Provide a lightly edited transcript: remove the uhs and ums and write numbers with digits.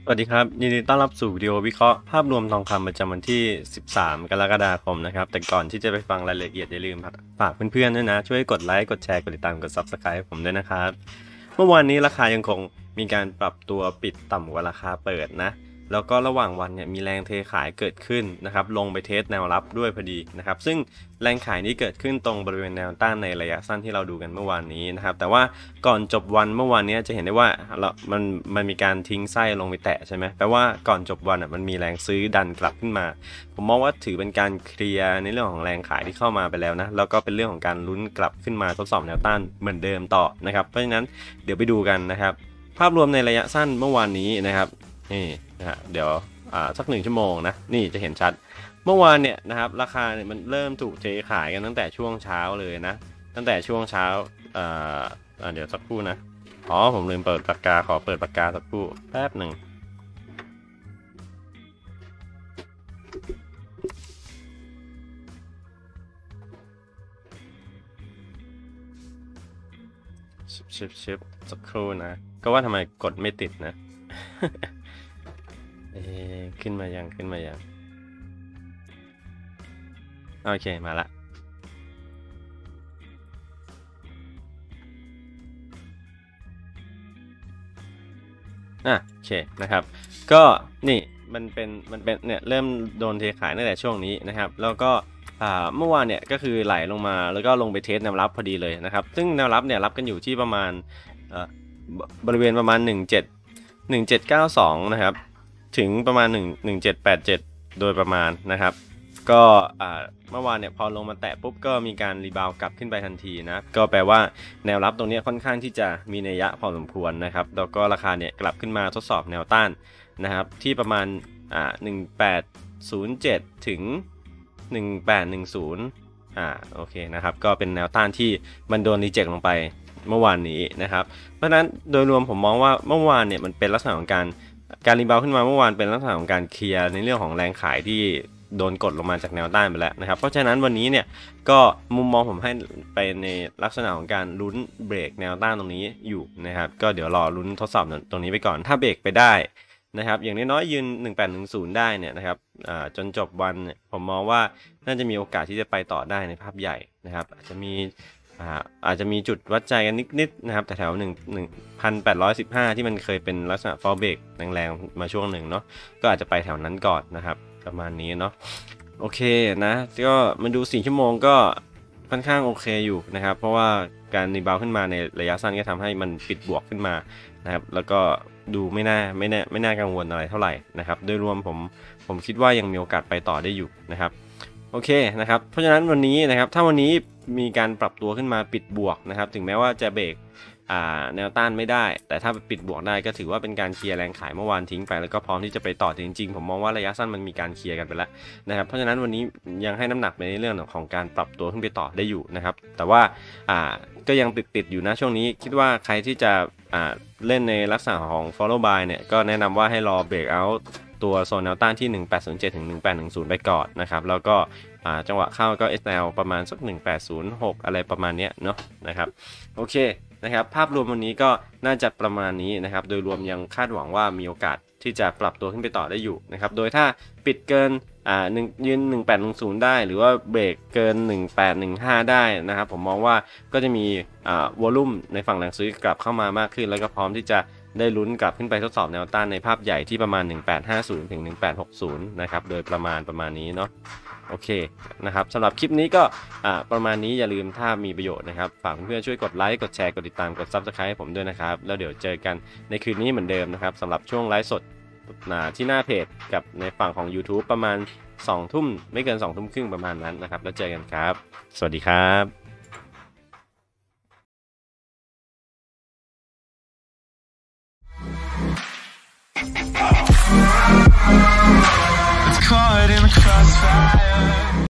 สวัสดีครับยินดีต้อนรับสู่วิดีโอวิเคราะห์ภาพรวมทองคำประจำวันที่13กรกฎาคมนะครับแต่ก่อนที่จะไปฟังรายละเอียดอย่าลืมฝากเพื่อนๆด้วยนะช่วยกดไลค์กดแชร์กดติดตามกด Subscribe ให้ผมด้วยนะครับเมื่อวานนี้ราคายังคงมีการปรับตัวปิดต่ำกว่าราคาเปิดนะแล้วก็ระหว่างวันเนี่ยมีแรงเทขายเกิดขึ้นนะครับลงไปเทสแนวรับด้วยพอดีนะครับซึ่งแรงขายนี้เกิดขึ้นตรงบริเวณแนวต้านในระยะสั้นที่เราดูกันเมื่อวานนี้นะครับแต่ว่าก่อนจบวันเมื่อวานนี้จะเห็นได้ว่ามันมีการทิ้งไส้ลงไปแตะใช่ไหมแปลว่าก่อนจบวันมันมีแรงซื้อดันกลับขึ้นมาผมมองว่าถือเป็นการเคลียร์ในเรื่องของแรงขายที่เข้ามาไปแล้วนะแล้วก็เป็นเรื่องของการลุ้นกลับขึ้นมาทดสอบแนวต้านเหมือนเดิมต่อนะครับเพราะฉะนั้นเดี๋ยวไปดูกันนะครับภาพรวมในระยะสั้นเมื่อวานนี้นะครับนี่นะฮะเดี๋ยวสัก1 ชั่วโมงนะนี่จะเห็นชัดเมื่อวานเนี่ยนะครับราคาเนี่ยมันเริ่มถูกเทขายกันตั้งแต่ช่วงเช้าเลยนะตั้งแต่ช่วงเช้าเดี๋ยวสักครู่นะผมลืมเปิดปากกาขอเปิดปากกาสักครู่แป๊บหนึ่งชิบสักครู่นะก็ว่าทำไมกดไม่ติดนะ ขึ้นมายังโอเคมาละโอเคนะครับก็นี่มันเป็นเนี่ยเริ่มโดนเทขายตั้งแต่ช่วงนี้นะครับแล้วก็เมื่อวานเนี่ยก็คือไหลลงมาแล้วก็ลงไปเทสแนวรับพอดีเลยนะครับซึ่งแนวรับเนี่ยรับกันอยู่ที่ประมาณบริเวณประมาณ1792นะครับถึงประมาณ1787โดยประมาณนะครับก็เมื่อวานเนี่ยพอลงมาแตะปุ๊บก็มีการรีบาวกลับขึ้นไปทันทีนะก็แปลว่าแนวรับตรงนี้ค่อนข้างที่จะมีนัยยะพอสมควรนะครับแล้วก็ราคาเนี่ยกลับขึ้นมาทดสอบแนวต้านนะครับที่ประมาณ1807ถึง1810โอเคนะครับก็เป็นแนวต้านที่มันโดนรีเจ็คลงไปเมื่อวานนี้นะครับเพราะฉะนั้นโดยรวมผมมองว่าเมื่อวานเนี่ยมันเป็นลักษณะของการรีบาวขึ้นมาเมื่อวานเป็นลักษณะของการเคลียร์ในเรื่องของแรงขายที่โดนกดลงมาจากแนวต้านไปแล้วนะครับเพราะฉะนั้นวันนี้เนี่ยก็มุมมองผมให้ไปในลักษณะของการลุ้นเบรกแนวต้านตรงนี้อยู่นะครับก็เดี๋ยวรอลุ้นทดสอบตรงนี้ไปก่อนถ้าเบรกไปได้นะครับอย่างน้อยๆยืน1810ได้เนี่ยนะครับจนจบวันเนี่ยผมมองว่าน่าจะมีโอกาสที่จะไปต่อได้ในภาพใหญ่นะครับอาจจะมีจุดวัดใจกันนิดๆนะครับแต่แถว1,815ที่มันเคยเป็นลักษณะ fall break แรงๆมาช่วงหนึ่งเนาะก็อาจจะไปแถวนั้นก่อนนะครับประมาณนี้เนาะโอเคนะก็มาดู4 ชั่วโมงก็ค่อนข้างโอเคอยู่นะครับเพราะว่าการรีบาวขึ้นมาในระยะสั้นก็ทำให้มันปิดบวกขึ้นมานะครับแล้วก็ดูไม่น่ากังวลอะไรเท่าไหร่นะครับโดยรวมผมคิดว่ายังมีโอกาสไปต่อได้อยู่นะครับโอเคนะครับเพราะฉะนั้นวันนี้นะครับถ้าวันนี้มีการปรับตัวขึ้นมาปิดบวกนะครับถึงแม้ว่าจะเบรกแนวต้านไม่ได้แต่ถ้าปิดบวกได้ก็ถือว่าเป็นการเคลียร์แรงขายเมื่อวานทิ้งไปแล้วก็พร้อมที่จะไปต่อจริงๆผมมองว่าระยะสั้นมันมีการเคลียร์กันไปแล้วนะครับเพราะฉะนั้นวันนี้ยังให้น้ำหนักในเรื่องของการปรับตัวขึ้นไปต่อได้อยู่นะครับแต่ว่าก็ยังติดอยู่นะช่วงนี้คิดว่าใครที่จะเล่นในลักษณะของ follow buy เนี่ยก็แนะนำว่าให้รอ break out ตัวโซนแนวต้านที่1807ถึง1810ไปก่อนนะครับแล้วก็จังหวะเข้าก็ SL ประมาณสัก1806อะไรประมาณนี้เนาะนะครับโอเคนะครับภาพรวมวันนี้ก็น่าจะประมาณนี้นะครับโดยรวมยังคาดหวังว่ามีโอกาสที่จะปรับตัวขึ้นไปต่อได้อยู่นะครับโดยถ้าปิดเกินยืน1810ได้หรือว่าเบรกเกิน1815ได้นะครับผมมองว่าก็จะมีวอลลุ่มในฝั่งแรงซื้อกลับเข้ามามากขึ้นแล้วก็พร้อมที่จะได้ลุ้นกลับขึ้นไปทดสอบแนวต้านในภาพใหญ่ที่ประมาณ1850ถึง1860นะครับโดยประมาณนี้เนาะโอเคนะครับสำหรับคลิปนี้ก็ประมาณนี้อย่าลืมถ้ามีประโยชน์นะครับฝากเพื่อนๆช่วยกดไลค์กดแชร์กดติดตามกด Subscribe ให้ผมด้วยนะครับแล้วเดี๋ยวเจอกันในคืนนี้เหมือนเดิมนะครับสำหรับช่วงไลฟ์สดที่หน้าเพจกับในฝั่งของ YouTube ประมาณ2 ทุ่มไม่เกิน2 ทุ่มครึ่งประมาณนั้นนะครับแล้วเจอกันครับสวัสดีครับ